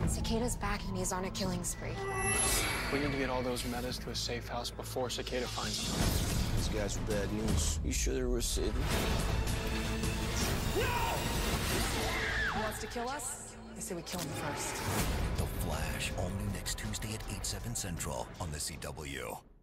Cicada's back and he's on a killing spree. We need to get all those metas to a safe house before Cicada finds them. These guys are bad news. You sure they're worth saving? Who wants to kill us? I say we kill him first. The Flash, only next Tuesday at 8/7 Central on the CW.